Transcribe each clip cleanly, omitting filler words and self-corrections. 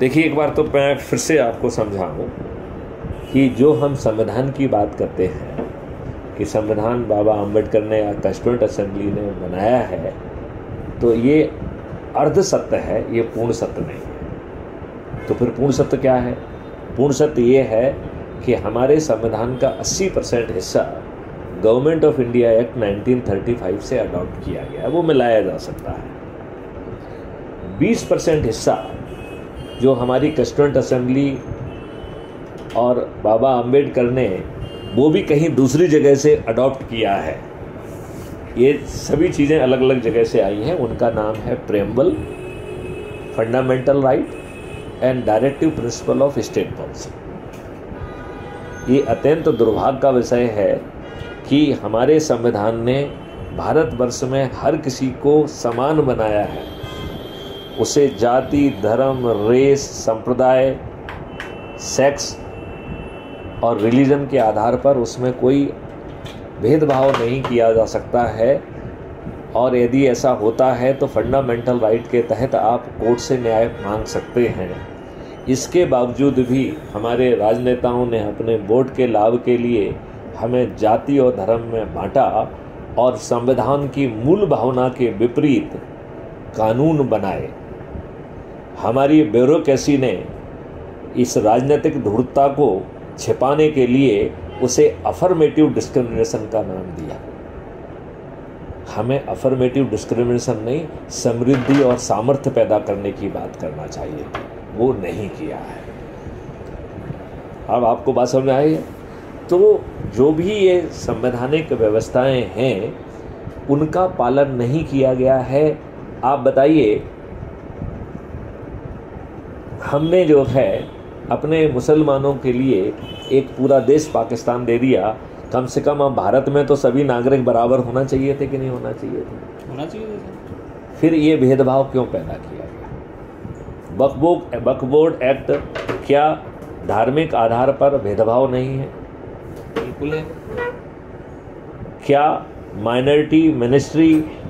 देखिए, एक बार तो मैं फिर से आपको समझाऊं कि जो हम संविधान की बात करते हैं कि संविधान बाबा अम्बेडकर ने या कॉन्स्टिट्यूएंट असेंबली ने बनाया है, तो ये अर्ध सत्य है, ये पूर्ण सत्य नहीं है। तो फिर पूर्ण सत्य क्या है? पूर्ण सत्य ये है कि हमारे संविधान का 80% हिस्सा गवर्नमेंट ऑफ इंडिया एक्ट 1935 से अडॉप्ट किया गया है, वो मिलाया जा सकता है। 20% हिस्सा जो हमारी कॉन्स्टिट्यूएंट असेंबली और बाबा अम्बेडकर ने वो भी कहीं दूसरी जगह से अडॉप्ट किया है। ये सभी चीज़ें अलग अलग जगह से आई हैं। उनका नाम है preamble, fundamental right and directive principle of state policy. ये अत्यंत दुर्भाग्य का विषय है कि हमारे संविधान ने भारतवर्ष में हर किसी को समान बनाया है। उसे जाति, धर्म, रेस, संप्रदाय, सेक्स और रिलीजन के आधार पर उसमें कोई भेदभाव नहीं किया जा सकता है। और यदि ऐसा होता है तो फंडामेंटल राइट के तहत आप कोर्ट से न्याय मांग सकते हैं। इसके बावजूद भी हमारे राजनेताओं ने अपने वोट के लाभ के लिए हमें जाति और धर्म में बांटा और संविधान की मूल भावना के विपरीत कानून बनाए। हमारी ब्यूरोक्रेसी ने इस राजनीतिक धूर्तता को छिपाने के लिए उसे अफर्मेटिव डिस्क्रिमिनेशन का नाम दिया। हमें अफर्मेटिव डिस्क्रिमिनेशन नहीं, समृद्धि और सामर्थ्य पैदा करने की बात करना चाहिए, वो नहीं किया है। अब आपको बात समझ आई है? तो जो भी ये संवैधानिक व्यवस्थाएं हैं उनका पालन नहीं किया गया है। आप बताइए, हमने जो है अपने मुसलमानों के लिए एक पूरा देश पाकिस्तान दे दिया। कम से कम अब भारत में तो सभी नागरिक बराबर होना चाहिए थे कि नहीं होना चाहिए थे? होना चाहिए था। फिर ये भेदभाव क्यों पैदा किया गया? वक्फ बोर्ड एक्ट क्या धार्मिक आधार पर भेदभाव नहीं है? बिल्कुल है। क्या माइनॉरिटी मिनिस्ट्री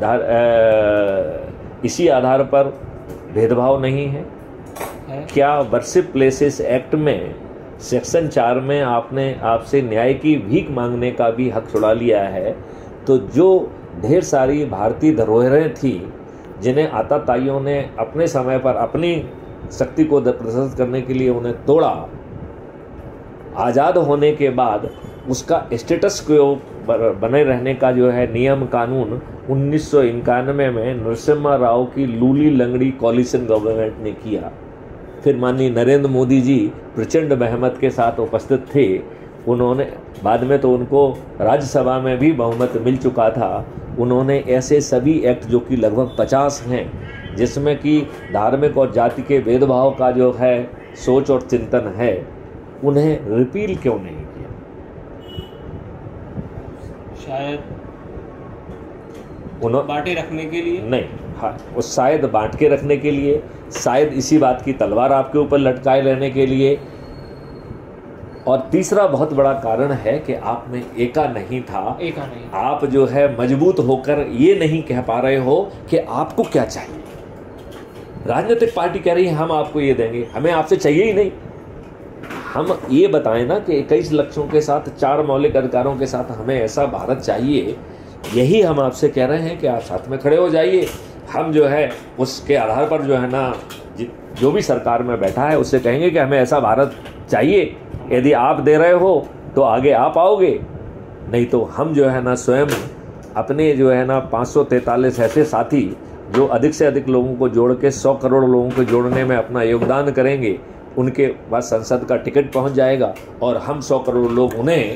इसी आधार पर भेदभाव नहीं है? क्या वर्शिप प्लेसेस एक्ट में सेक्शन 4 में आपने आपसे न्याय की भीख मांगने का भी हक छुड़ा लिया है? तो जो ढेर सारी भारतीय धरोहरें थी जिन्हें आताताइयों ने अपने समय पर अपनी शक्ति को प्रदर्शित करने के लिए उन्हें तोड़ा, आज़ाद होने के बाद उसका स्टेटस क्वो बने रहने का जो है नियम कानून 1991 में नरसिम्हा राव की लूली लंगड़ी कॉलिशन गवर्नमेंट ने किया। फिर माननीय नरेंद्र मोदी जी प्रचंड बहुमत के साथ उपस्थित थे। उन्होंने बाद में तो उनको राज्यसभा में भी बहुमत मिल चुका था। उन्होंने ऐसे सभी एक्ट जो कि लगभग 50 हैं, जिसमें कि धार्मिक और जाति के भेदभाव का जो है सोच और चिंतन है, उन्हें रिपील क्यों नहीं किया? शायद बांटे रखने के लिए नहीं, हाँ, वो शायद बांट के रखने के लिए, शायद इसी बात की तलवार आपके ऊपर लटकाए रहने के लिए। और तीसरा बहुत बड़ा कारण है कि आप में एका नहीं था। आप जो है मजबूत होकर ये नहीं कह पा रहे हो कि आपको क्या चाहिए। राजनीतिक पार्टी कह रही है हम आपको ये देंगे, हमें आपसे चाहिए ही नहीं। हम ये बताएं ना कि 21 लक्ष्यों के साथ 4 मौलिक अधिकारों के साथ हमें ऐसा भारत चाहिए। यही हम आपसे कह रहे हैं कि आप साथ में खड़े हो जाइए। हम जो है उसके आधार पर जो है ना जो भी सरकार में बैठा है उससे कहेंगे कि हमें ऐसा भारत चाहिए। यदि आप दे रहे हो तो आगे आप आओगे, नहीं तो हम जो है ना स्वयं अपने जो है ना 543 ऐसे साथी जो अधिक से अधिक लोगों को जोड़ के 100 करोड़ लोगों को जोड़ने में अपना योगदान करेंगे, उनके पास संसद का टिकट पहुंच जाएगा और हम 100 करोड़ लोग उन्हें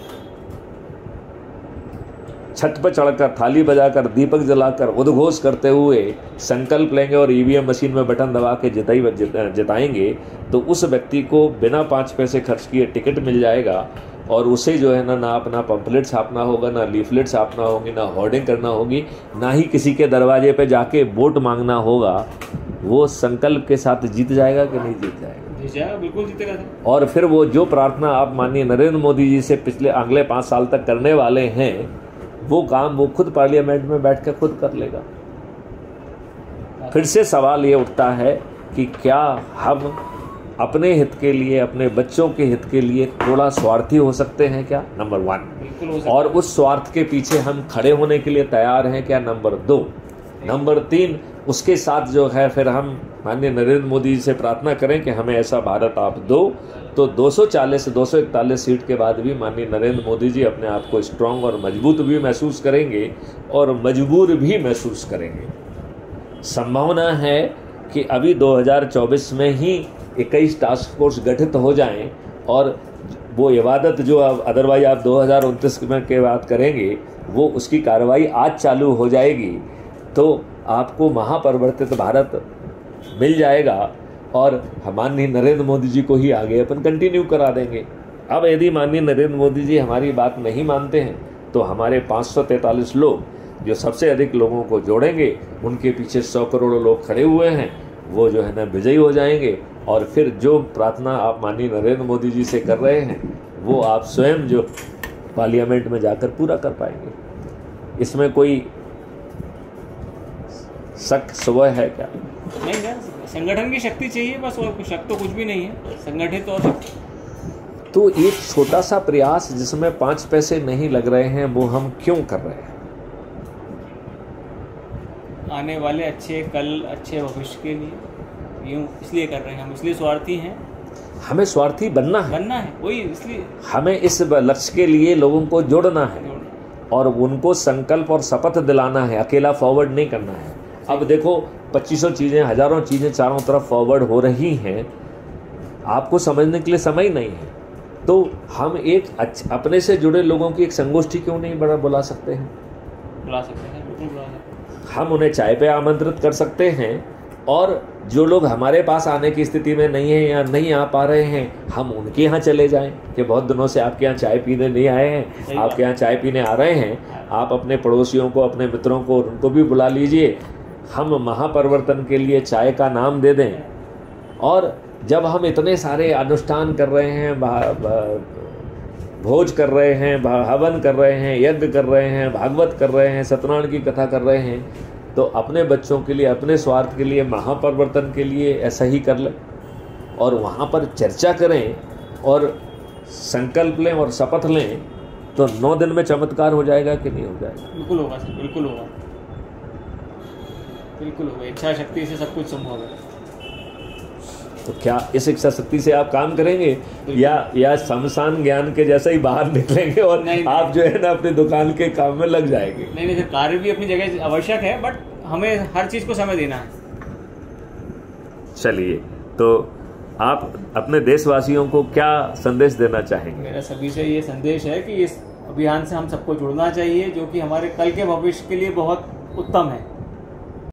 छत पर चढ़कर, थाली बजाकर, दीपक जलाकर, उद्घोष करते हुए संकल्प लेंगे और ईवीएम मशीन में बटन दबा के जिताएंगे। तो उस व्यक्ति को बिना 5 पैसे खर्च किए टिकट मिल जाएगा और उसे जो है ना अपना पंपलेट छापना होगा, ना लीफलेट छापना होगी, ना होर्डिंग करना होगी, ना ही किसी के दरवाजे पे जाके वोट मांगना होगा। वो संकल्प के साथ जीत जाएगा कि नहीं जीत जाएगा? बिल्कुल जीतेगा। और फिर वो जो प्रार्थना आप माननीय नरेंद्र मोदी जी से पिछले अगले 5 साल तक करने वाले हैं, वो काम वो खुद पार्लियामेंट में बैठ कर खुद कर लेगा। फिर से सवाल ये उठता है कि क्या हम अपने हित के लिए, अपने बच्चों के हित के लिए थोड़ा स्वार्थी हो सकते हैं क्या, नंबर 1। बिल्कुल हो सकता और उस स्वार्थ के पीछे हम खड़े होने के लिए तैयार हैं क्या, नंबर 2। नंबर 3, उसके साथ जो है फिर हम माननीय नरेंद्र मोदी जी से प्रार्थना करें कि हमें ऐसा भारत आप दो, तो 241 सीट के बाद भी माननीय नरेंद्र मोदी जी अपने आप को स्ट्रांग और मजबूत भी महसूस करेंगे और मजबूर भी महसूस करेंगे। संभावना है कि अभी 2024 में ही 21 टास्क फोर्स गठित हो जाएं और वो इबादत जो अब अदरवाइज आप 2029 में के बात करेंगे, वो उसकी कार्रवाई आज चालू हो जाएगी, तो आपको महापरिवर्तित भारत मिल जाएगा और माननीय नरेंद्र मोदी जी को ही आगे अपन कंटिन्यू करा देंगे। अब यदि माननीय नरेंद्र मोदी जी हमारी बात नहीं मानते हैं तो हमारे 543 लोग जो सबसे अधिक लोगों को जोड़ेंगे, उनके पीछे 100 करोड़ लोग खड़े हुए हैं, वो जो है ना विजयी हो जाएंगे और फिर जो प्रार्थना आप माननीय नरेंद्र मोदी जी से कर रहे हैं वो आप स्वयं जो पार्लियामेंट में जाकर पूरा कर पाएंगे। इसमें कोई शक स्वय है क्या? नहीं यार, संगठन की शक्ति चाहिए बस, और शक तो कुछ भी नहीं है, संगठित और तो एक छोटा सा प्रयास जिसमें 5 पैसे नहीं लग रहे हैं वो हम क्यों कर रहे हैं? आने वाले अच्छे कल, अच्छे भविष्य के लिए यूँ इसलिए कर रहे हैं हम, इसलिए स्वार्थी हैं। हमें स्वार्थी बनना है, वही इसलिए हमें इस लक्ष्य के लिए लोगों को जोड़ना है और उनको संकल्प और शपथ दिलाना है, अकेला फॉरवर्ड नहीं करना है। अब देखो 2500 चीज़ें, हज़ारों चीज़ें चारों तरफ फॉरवर्ड हो रही हैं, आपको समझने के लिए समय नहीं है, तो हम एक अपने से जुड़े लोगों की एक संगोष्ठी क्यों नहीं बुला सकते हैं? बुला सकते हैं, बिल्कुल बुला सकते हैं। हम उन्हें चाय पे आमंत्रित कर सकते हैं और जो लोग हमारे पास आने की स्थिति में नहीं है या नहीं आ पा रहे हैं, हम उनके यहाँ चले जाएं कि बहुत दिनों से आपके यहाँ चाय पीने नहीं आए हैं, आपके यहाँ चाय पीने आ रहे हैं, आप अपने पड़ोसियों को, अपने मित्रों को, उनको भी बुला लीजिए, हम महापरिवर्तन के लिए चाय का नाम दे दें। और जब हम इतने सारे अनुष्ठान कर रहे हैं, भोज कर रहे हैं, हवन कर रहे हैं, यज्ञ कर रहे हैं, भागवत कर रहे हैं, सत्यनारायण की कथा कर रहे हैं, तो अपने बच्चों के लिए, अपने स्वार्थ के लिए, महापरिवर्तन के लिए ऐसा ही कर लें और वहाँ पर चर्चा करें और संकल्प लें और शपथ लें, तो 9 दिन में चमत्कार हो जाएगा कि नहीं हो जाएगा? बिल्कुल होगा सर, बिल्कुल होगा, बिल्कुल होगा। इच्छा शक्ति से सब कुछ संभव है। तो क्या इस इच्छा शक्ति से आप काम करेंगे या शमशान ज्ञान के जैसा ही बाहर निकलेंगे और नहीं, आप जो है ना अपनी दुकान के काम में लग जाएंगे? नहीं सर, कार्य भी अपनी जगह आवश्यक है, बट हमें हर चीज़ को समय देना है। चलिए, तो आप अपने देशवासियों को क्या संदेश देना चाहेंगे? मेरा सभी से ये संदेश है कि इस अभियान से हम सबको जुड़ना चाहिए, जो कि हमारे कल के भविष्य के लिए बहुत उत्तम है।